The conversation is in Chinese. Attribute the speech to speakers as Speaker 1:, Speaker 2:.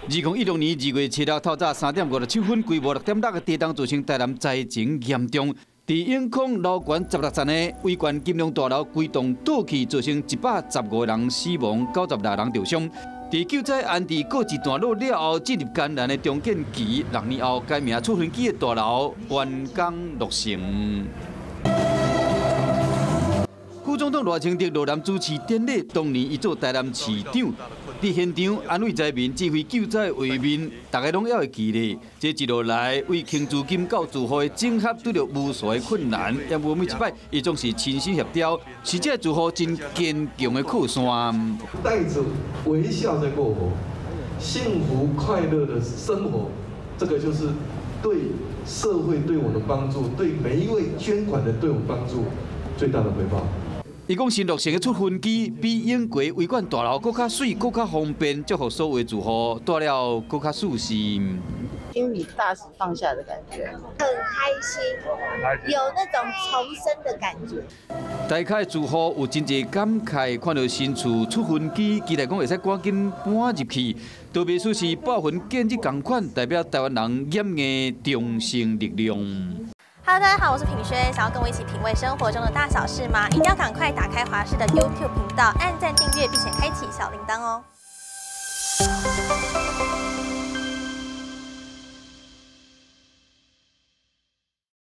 Speaker 1: 2016年2月7日透早3點57分，規模6.6個地震造成台南災情嚴重。在永康樓館16層的威權金龍大樓規棟倒去，造成115人死亡，96人受傷。在救災安置告一段落了後，進入艱難的重建期。6年後，改名出雲機的大樓完工落成。副總統賴清德落南主持典禮，當年伊做台南市長，在現場安慰災民、指揮救災畫面，大家攏還會記得。這一路來為傾資金到住戶的整合，拄着無數的困難，也無每一擺，伊總是親身協調，是這住戶真堅強的靠山。
Speaker 2: 帶着微笑在過活，幸福快樂的生活，這個就是對社會對我的幫助，對每一位捐款的對我幫助最大的回報。
Speaker 1: 伊講新落成嘅出雲機比永國維管大樓更加水、更加方便，祝福所有住戶住了更加舒適。
Speaker 3: 心里大石放下的感覺，很開心，有那種重生的感覺。
Speaker 1: 大家住戶有真濟感慨，看到新厝出雲機，期待講會使趕緊搬入去。特別說是爆雲建設同款，代表台灣人嚴嘅中性力量。
Speaker 4: Hello， 大家好，我是品軒。想要跟我一起品味生活中的大小事吗？一定要趕快打開華視的 YouTube 頻道，按讚訂閱，並且開啟小鈴鐺哦。